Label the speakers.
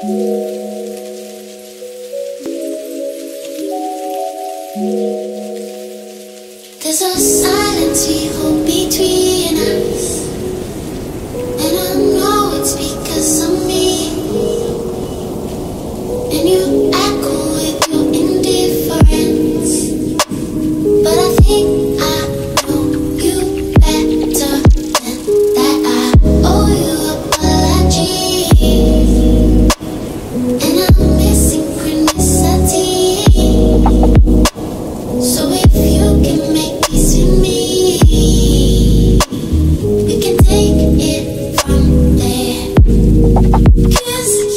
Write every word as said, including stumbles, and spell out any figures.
Speaker 1: There's a silence we hold between us, and I know it's because of me. And you echo with your indifference, but I think I know you better than that. I owe you apology, and I'm missing synchronicity. So if you can make peace with me, we can take it from there. 'Cause